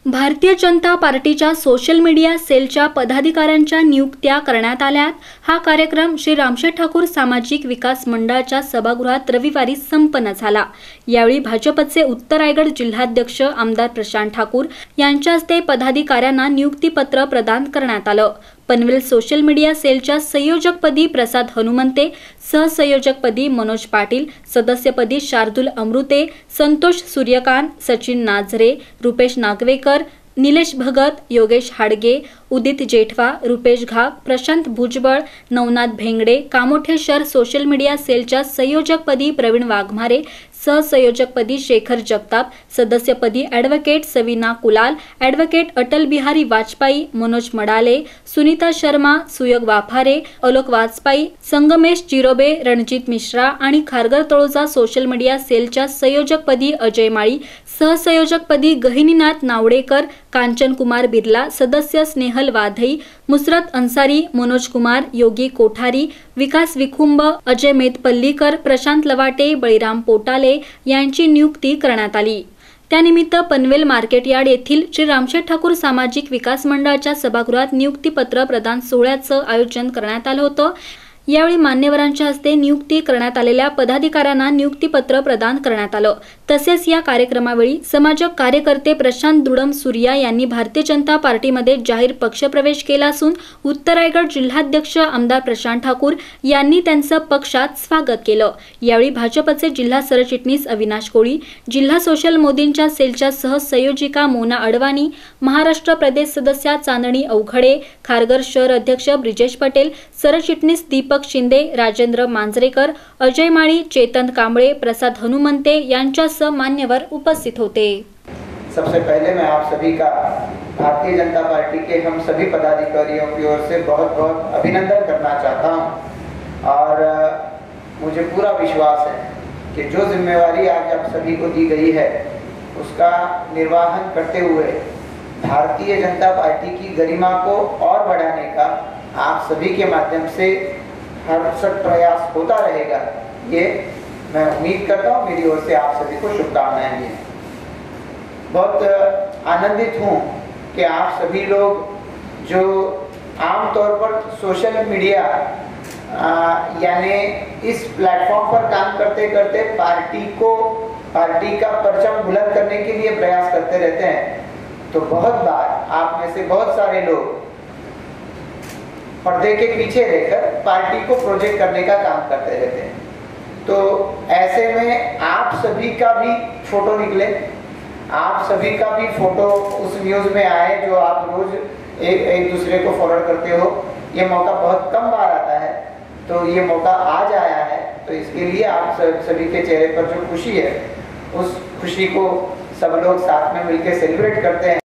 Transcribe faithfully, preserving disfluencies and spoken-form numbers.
भारतीय जनता पार्टीच्या social media सेलच्या पदाधिकाऱ्यांच्या नियुक्त्या करण्यात आल्यात। हा कार्यक्रम श्री रामशेठ ठाकूर सामाजिक विकास मंडळाच्या सभागृहात रविवारी संपन्न झाला। यावेळी भाजपचे उत्तर रायगड जिल्हाध्यक्ष आमदार प्रशांत ठाकूर यांच्या हस्ते पदाधिकाऱ्यांना नियुक्तीपत्र प्रदान करण्यात आलं। पनवेल सोशल मीडिया सेलच्या संयोजकपदी प्रसाद हनुमंते, सहसंयोजकपदी मनोज पाटील, सदस्यपदी शार्दूल अमृते, संतोष सूर्यकांत, सचिन नाझरे, रुपेश नागवेकर, निलेश भगत, योगेश हाडगे, उदित जेठवा, रुपेश घाग, प्रशांत भुजबळ, नवनाथ भेंगडे, कामोठे शहर सोशल मीडिया सेलच्या संयोजकपदी प्रवीण वाघमारे, सहसंयोजकपदी शेखर जगताप, सदस्यपदी ॲडव्होकेट सविना कुलाल, ॲडव्होकेट अटल बिहारी वाजपेयी, मनोज मडाले, सुनीता शर्मा, सुयोग वाफारे, अलोक वाजपेयी, संगमेश जिरोबे, रणजित मिश्रा आणि खारघर तळोजा सोशल मीडिया सेलच्या संयोजकपदी अजय माळी, सहसंयोजकपदी गहिनीनाथ नावडेकर, कांचन कुमार बिर्ला, सदस्य स्नेहल वाधई, मुसरत अन्सारी, मनोज कुमार, योगी कोठारी, विकास विखुंब, अजय मेतपल्लीकर, प्रशांत लवाटे, बळीराम पोटाले यांची नियुक्ती करण्यात आली। त्यानिमित्त पनवेल मार्केट यार्ड येथील श्री रामशेठ ठाकूर सामाजिक विकास मंडळाच्या सभागृहात नियुक्तीपत्र प्रदान सोहळ्याचं आयोजन करण्यात आलं होतं। यावेळी मान्यवरांच्या हस्ते नियुक्ती करण्यात आलेल्या पदाधिकाऱ्यांना नियुक्तीपत्र प्रदान करण्यात आलं। तसेच या कार्यक्रमावेळी समाजक कार्यकर्ते प्रशांत दुडम सूर्या यांनी भारतीय जनता पार्टीमध्ये जाहीर पक्षप्रवेश केला असून उत्तर रायगड जिल्हाध्यक्ष आमदार प्रशांत ठाकूर यांनी त्यांचं पक्षात स्वागत केलं। यावेळी भाजपचे जिल्हा सरचिटणीस अविनाश कोळी, जिल्हा सोशल मोदींच्या सेलच्या सहसंयोजिका मोना अडवाणी, महाराष्ट्र प्रदेश सदस्या चांदणी अवघडे, खारघर शहर अध्यक्ष ब्रिजेश पटेल, सरचिटणीस दीपक शिंदे, राजेंद्र मांजरेकर, अजय माळी, चेतन कांबळे, प्रसाद हनुमंते यांच्यासह मान्यवर उपस्थित होते। सबसे पहले मैं आप सभी का भारतीय जनता पार्टी के हम सभी पदाधिकारियों की ओर से बहुत बहुत अभिनंदन करना चाहता हूं और मुझे पूरा विश्वास है कि जो जिम्मेवारी आज आप सभी को दी गई है उसका निर्वहन करते हुए भारतीय जनता पार्टी की गरिमा को और बढ़ाने का आप सभी के माध्यम से हर सख्त प्रयास होता रहेगा, ये मैं उम्मीद करता हूँ। मेरी ओर से आप सभी को शुभकामनाएं हैं। बहुत आनंदित हूँ कि आप सभी लोग जो आमतौर पर सोशल मीडिया यानी इस प्लेटफॉर्म पर काम करते करते पार्टी को पार्टी का परचम बुलंद करने के लिए प्रयास करते रहते हैं, तो बहुत बार आप में से बहुत सारे लोग पर्दे के पीछे रहकर पार्टी को प्रोजेक्ट करने का काम करते रहते हैं। तो ऐसे में आप सभी का भी फोटो निकले, आप सभी का भी फोटो उस न्यूज़ में आए जो आप रोज एक एक दूसरे को फॉरवर्ड करते हो। ये मौका बहुत कम बार आता है, तो ये मौका आज आया है, तो इसके लिए आप सभी के चेहरे पर जो खुशी है उस खुशी को सब लोग साथ में मिलकर सेलिब्रेट करते हैं।